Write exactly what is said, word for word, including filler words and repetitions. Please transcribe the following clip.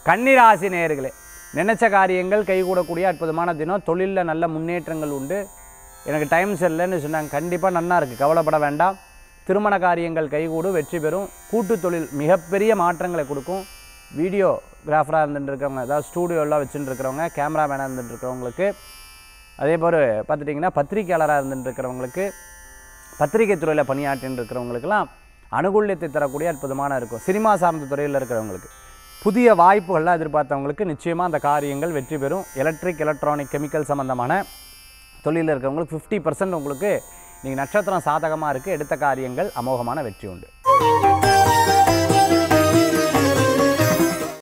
கன்னி ராசி நேயர்களே, நினைச்ச காரியங்கள் கைகூடக்கூடிய அற்புதமான தினம். தொழிலில் நல்ல முன்னேற்றங்கள் உண்டு. எனக்கு டைம் சரியில்லைன்னு சொன்னாங்க, கண்டிப்பாக நன்னா இருக்குது, கவலைப்பட வேண்டாம். திருமண காரியங்கள் கைகூடும், வெற்றி பெறும். கூட்டு தொழில் மிகப்பெரிய மாற்றங்களை கொடுக்கும். வீடியோகிராஃபராக இருந்துட்டு இருக்கிறவங்க, அதாவது ஸ்டூடியோலாம் வச்சுட்டு இருக்கிறவங்க, கேமராமேனாக இருந்துட்டு இருக்கிறவங்களுக்கு, அதே போல் பார்த்துட்டிங்கன்னா பத்திரிகையாளராக இருந்துட்டு இருக்கிறவங்களுக்கு, பத்திரிகை துறையில் பணியாற்றின்னு இருக்கிறவங்களுக்கெல்லாம் அனுகூல்யத்தை தரக்கூடிய அற்புதமான இருக்கும். சினிமா சார்ந்த துறையில் இருக்கிறவங்களுக்கு புதிய வாய்ப்புகள்லாம் எதிர்பார்த்தவங்களுக்கு நிச்சயமாக அந்த காரியங்கள் வெற்றி பெறும். எலக்ட்ரிக் எலக்ட்ரானிக் கெமிக்கல் சம்மந்தமான தொழிலில் இருக்கிறவங்களுக்கு ஃபிஃப்டி பர்சன்ட் உங்களுக்கு நீங்கள் நட்சத்திரம் சாதகமாக இருக்குது. எடுத்த காரியங்கள் அமோகமான வெற்றி உண்டு.